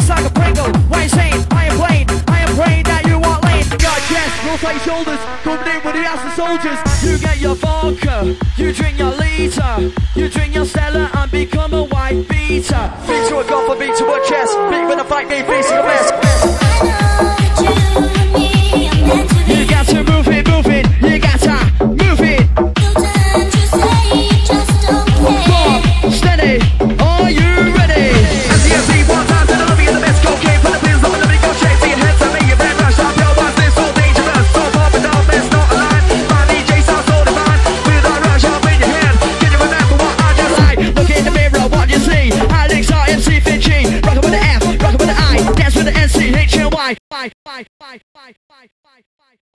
just like a Pringle. Why insane? I am praying that you are lame. Got chest, rotate shoulders, coming in with the ass of soldiers. You get your vodka, you drink your liter, you drink your Stella and become a white beater. Beat to a golf, a beat to a chest, beat with a fight, me facing a mess. You got to move it, you got to move it. Steady, are you ready? MCMC, one time to the lobby in the best cocaine. Put the pills up and let me go shake. See your head, tell me your bad rush. Stop your buzz, this so dangerous. So far but no best, not alive. My DJ sounds so divine. With a rush up in your hand. Can you remember what I just like? Look in the mirror, what you see? Alex RMC Finchie. Rockin' with the F, rockin' with the I. Dance with the NC, HNY.